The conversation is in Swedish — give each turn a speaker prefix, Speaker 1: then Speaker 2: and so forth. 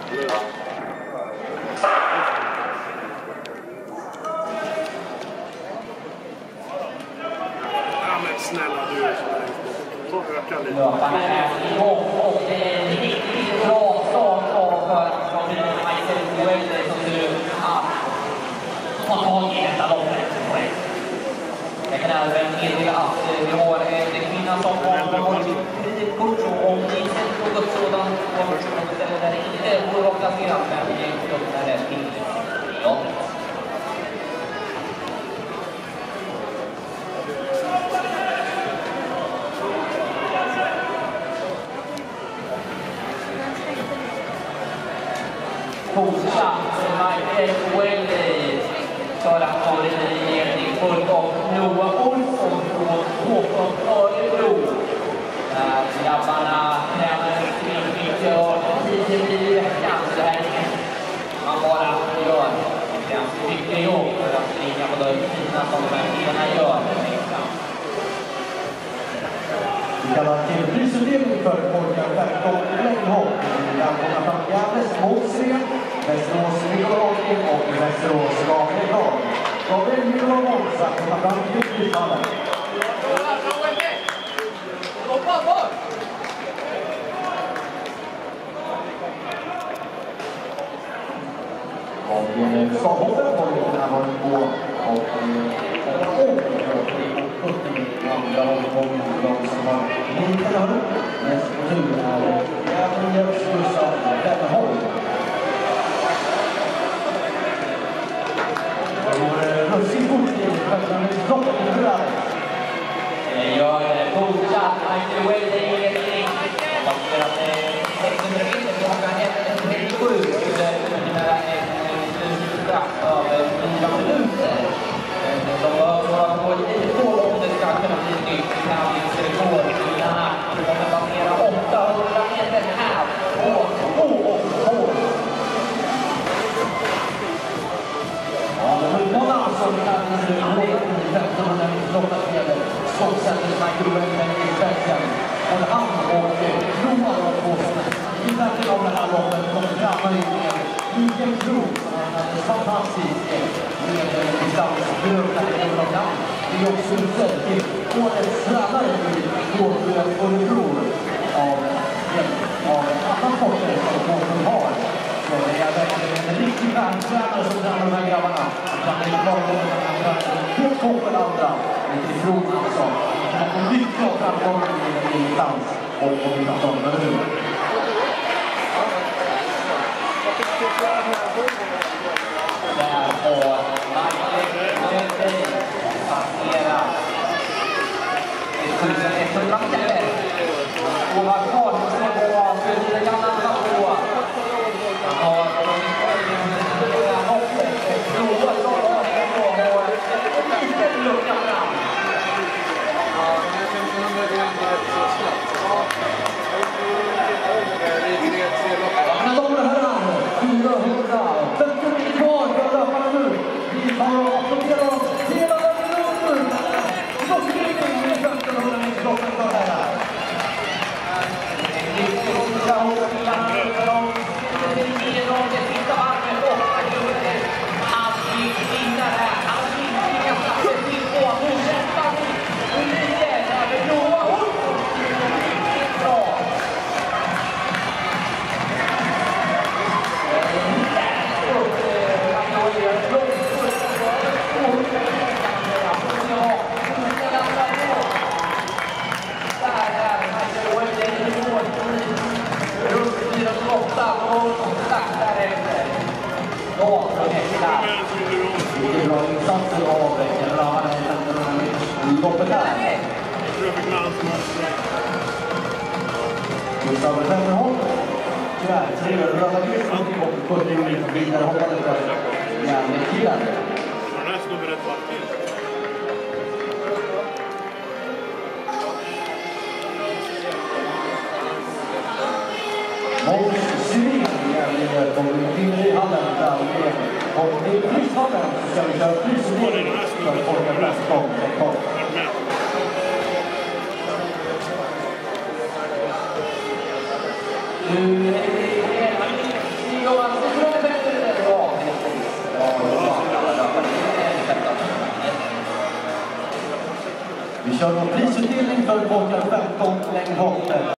Speaker 1: Snälla du är så öka lite.
Speaker 2: Löparna är igång och det är en riktigt bra start för Michael Weller som nu har tagit detta loppet. Jag kan även meddela att vi har en kvinna som har blivit kort om det inte är något sådant ställe där det inte går att placera men det är inte upp när det är till. Ja. Fortsatt Michael Weller för att ta det i ledning fullt av Noah Olsson från Håkon Örebro. Där grabbarna tränar mycket och 10 blir i veckan. Så det här är man bara gör ganska mycket jobb för att springa på de tiderna som de här killarna gör.
Speaker 3: Vi kallar till prisutdelning för pojkar 15 längdhopp. Välkomna fram Gävles Målsren, Västerås Nikolajkin och Västerås Gabriel Dahl. Gabriel Nikolaj Målsren kommer fram till utfallet. Gabriel Stavhoppen har ju den här varit på och andra omgången för de som har lite hörn. Näst på tur är Gabriel Slussar Vänerholm. Russig fort i själva drottningar.
Speaker 2: Det gör fortsatt Michael Weller i ledning. Och för att 600 meter klockan 1:37 skulle innebära en slutstraff över 4 minuter. De har gått lite på om det ska kunna bli ett nytt tävlingsrekord. Bilarna kommer passera 800 meter här på 2:02.
Speaker 3: Ja, men någon annan som kan hålla i 1500 meter skottsätter Michael Weller i spetsen. Och han och Roman och Båsen i verkligen av det här loppet kommer fram in med Mikael Krog som är en fantastisk distansbruk här i Örebro. Det är också utsedd till årets tränare i Örebro av en annan sportare som Båsen har. Så det är verkligen en riktig världstränare som tränar de här grabbarna. Han är klar på den här helt toppen andra. Lite ifrån alltså. Han får mycket av framgången i distans och på distans över.
Speaker 2: Där har Michael Weller passerat 1100 meter. Och var kvar på för det kan han på. Han har hoppet och provat som har en liten lucka fram.
Speaker 3: Mina damer och herrar, 400 meter kvar för löparna nu. Vi tar och applåderar oss hela vägen upp. Loppskrivning med 1500 meter klockan för herrar.
Speaker 2: Det sista varvet och han gick vidare. Han gick inga platser till på. Nu kämpar vi. Nu lider över Noah Olsson. Bra.
Speaker 3: Vilken bra insatser av grabbarna i loppet här. Gustav Vänerholm. Tyvärr, 300 meter och 40 minuter vidare hoppade för järnvägskillar. Måns Syrin kommer i hallen där och i prishallen så ska vi köra prisutdelning för Folka Brästgång och Torp.
Speaker 2: Nu är det
Speaker 3: Vi kör då prisutdelning för pojkar 15 längdhopp.